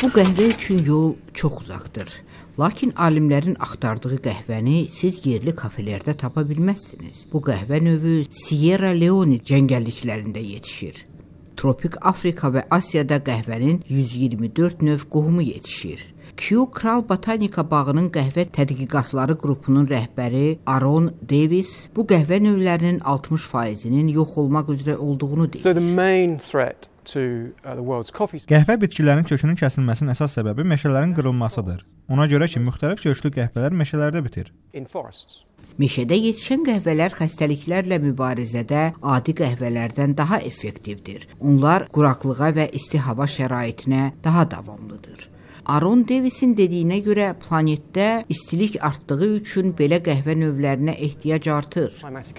Bu qəhvə üçün yol çox uzaqdır. Lakin alimlərin axtardığı qəhvəni siz yerli kafelərdə tapa bilməzsiniz. Bu qəhvə növü Sierra Leone cəngəlliklərində yetişir. Tropik Afrika və Asiyada qəhvənin 124 növ qohumu yetişir. Kew Kral Botanika Bağının qəhvə tədqiqatları qrupunun rəhbəri Aaron Davis bu qəhvə növlərinin 60%-nin yox olmaq üzrə olduğunu deyir. Qəhvə bitkilərinin kökünün kəsilməsinin əsas səbəbi meşələrin qırılmasıdır. Ona görə ki, müxtəlif köklü qəhvələr meşələrdə bitir. Meşədə yetişən qəhvələr xəstəliklərlə mübarizədə adi qəhvələrdən daha effektivdir. Onlar quraqlığa və isti hava şəraitinə daha davamlıdır. Aaron Davisin dediyinə görə planetdə istilik artdığı üçün belə qəhvə növlərinə ehtiyac artır.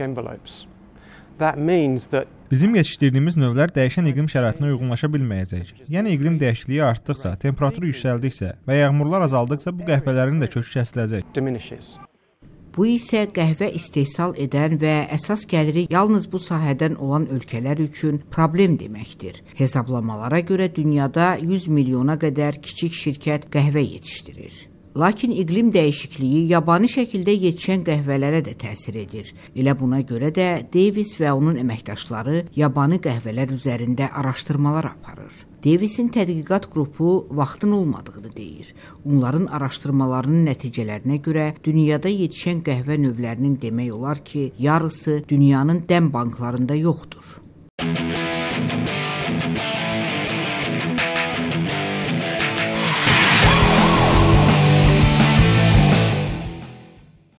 Bizim yetişdirdiyimiz növlər dəyişən iqlim şəraitinə uyğunlaşa bilməyəcək. Yəni iqlim dəyişikliyi artdıqca, temperatur yüksəldikcə və yağmurlar azaldıqca bu qəhvələrin də kökü kəsiləcək. Bu isə qəhvə istehsal edən və əsas gəliri yalnız bu sahədən olan ölkələr üçün problem deməkdir. Hesablamalara görə dünyada 100 milyona qədər kiçik şirkət qəhvə yetişdirir. Lakin iqlim dəyişikliyi yabani şəkildə yetişən qəhvələrə də təsir edir. Elə buna görə də Davis və onun əməkdaşları yabani qəhvələr üzərində araşdırmalar aparır. Davisin tədqiqat qrupu vaxtın olmadığını deyir. Onların araşdırmalarının nəticələrinə görə dünyada yetişən qəhvə növlərinin demək olar ki, yarısı dünyanın dən banklarında yoxdur.